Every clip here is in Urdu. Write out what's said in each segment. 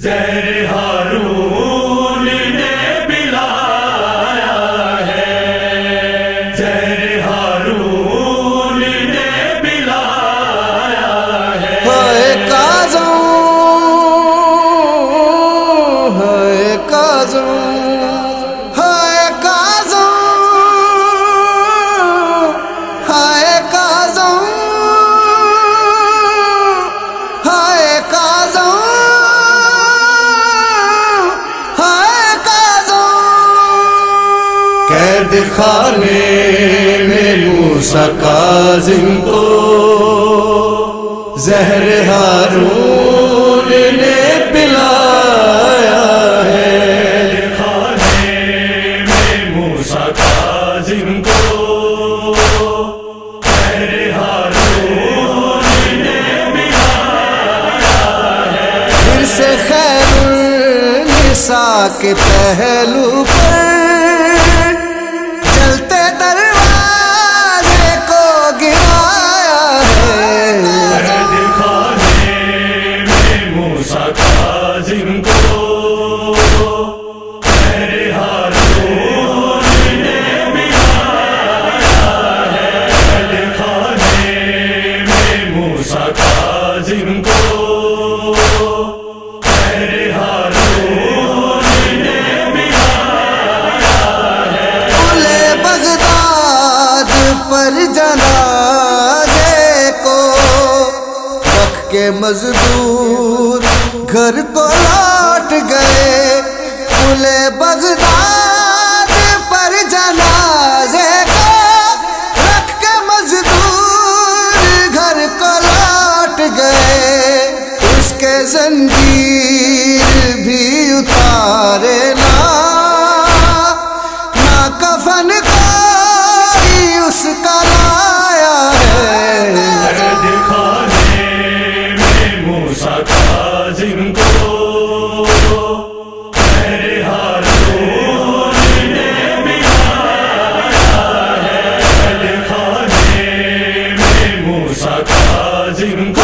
زہر ہارون نے پلایا ہے، زہر ہارون نے پلایا ہے۔ ہائے کاظم، ہائے کاظم، ہائے کاظم، ہائے کاظم، ہائے کاظم، ہائے کاظم۔ قید خانے میں موسیٰ کاظم کو زہر ہارون نے پلایا ہے۔ خانے میں موسیٰ کاظم کو زہر ہارون نے پلایا ہے۔ پھر سے خیر النساء کے پہلو پر چلتے دروازے کو گرایا ہے۔ موسیٰ کاظم کو زہر ہارون نے پلایا ہے۔ خانے میں موسیٰ کاظم کو زہر ہارون نے پلایا ہے۔ بولے بغداد پر جنازے کو رکھ کے مزدور گھر کو لوٹ گئے۔ بولے بغداد پر جنازے کو رکھ کے مزدور گھر کو لوٹ گئے۔ اس کے زنجیر بھی اتارے نہ کفن کوئی اس کا لایا ہے۔ خانے میں موسیٰ کاظم کو زہر ہارون نے پلایا ہے۔ خانے میں موسیٰ کاظم کو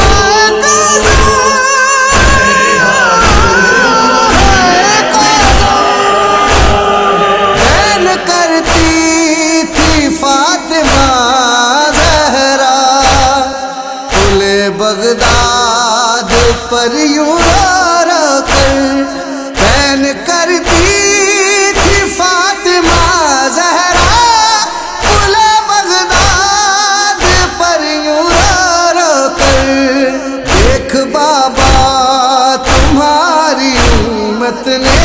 بغداد پر یوں رو کر بین کرتی تھی فاطمہ زہرا۔ پل بغداد پر یوں رو کر دیکھ بابا تمہاری امت نے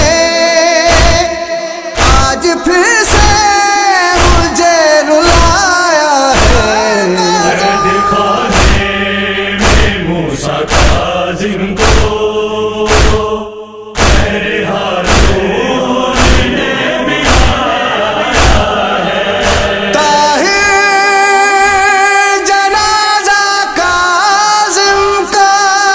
آج پھر سے مجھے رلایا ہے۔ موسیٰ کاظم کو زہر ہارون نے پلایا ہے۔ طاہر جنازہ کاظم کا،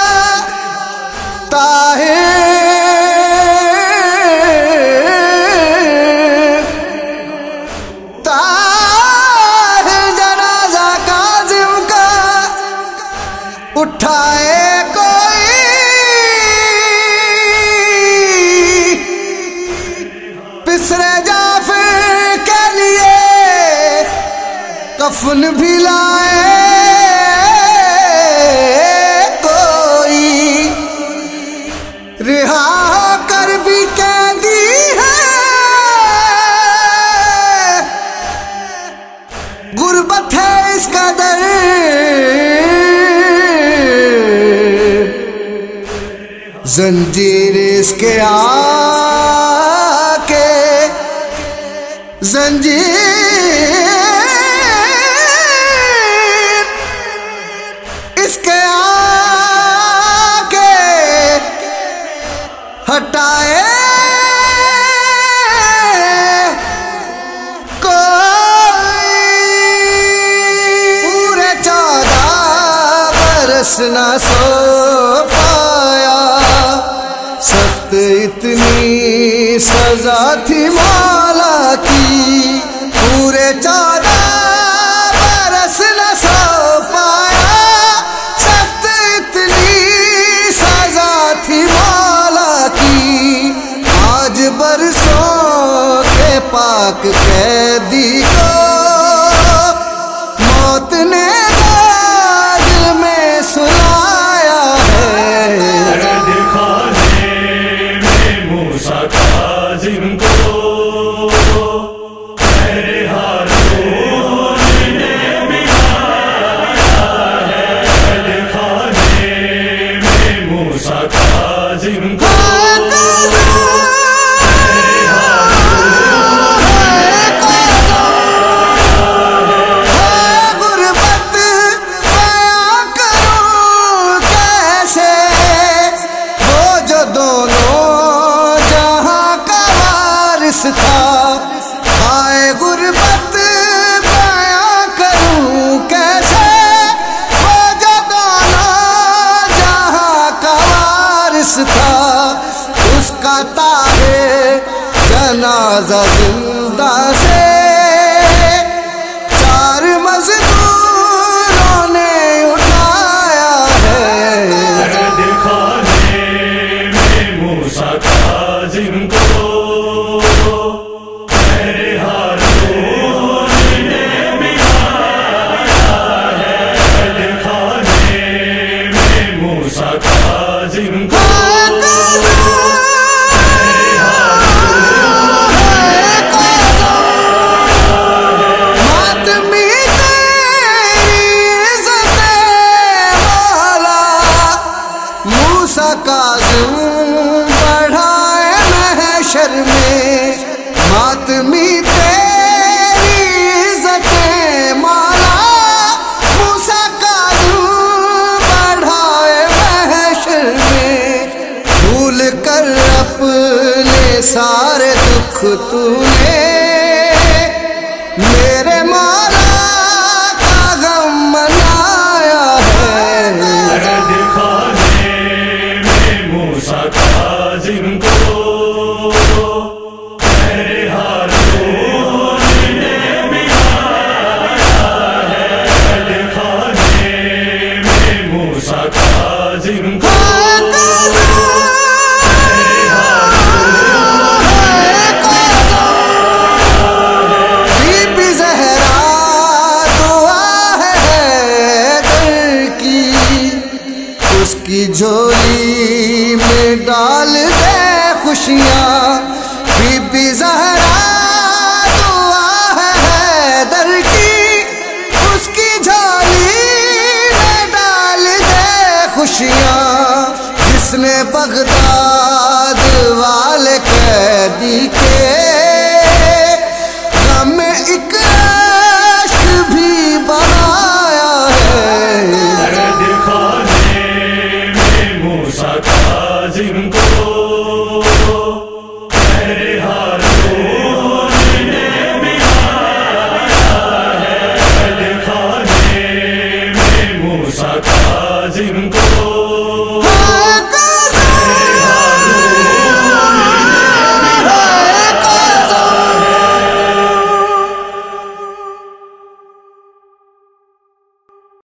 طاہر جنازہ کاظم کا اٹھائے کوئی پسرے جعفر کے لیے کفن بھی لائے کوئی، رہا ہو کر بھی قیدی ہے غربت ہے اس قدر، زنجیر اس کے آکے زنجیر اس کے آکے ہٹائے کوئی، پورے 14 برس نہ سو پایا، سخت اتنی سزا تھی مولا کی، پورے 14 برس نہ سو پایا، سخت اتنی سزا تھی مولا کی۔ موسیٰ کاظم کو غربت بیاں کروں کیسے، وہ جو دونوں جہاں کا وارث تھا. ہائے غربت بیاں کروں کیسے، وہ جو دونوں جہاں کا وارث تھا. اس کا طاہر جنازہ زندہ سے چار مزدوروں نے اٹھایا ہے. دکھانے میں موسیٰ کاظم کو میرے ہاتھوں نے ملایا ہے. دکھانے میں موسیٰ کاظم کو موسیٰ کاظم بڑھائے محشر میں، ماتمی تیری عزتیں مولا. موسیٰ کاظم بڑھائے محشر میں، بھول کر اپنے سارے دکھ تو نے میرے مولا کا غم منایا ہے. موسیٰ کاظم کو میرے ہاتھوں نے ملایا ہے. دکھانے میں موسیٰ کاظم کو بی بی زہرا دعا ہے در کی، اس کی جھولی میں ڈال دے خوشیاں. بی بی زہرا دعا ہے در کی، اس کی جھولی میں ڈال دے خوشیاں. جس نے بغداد والے قیدی کے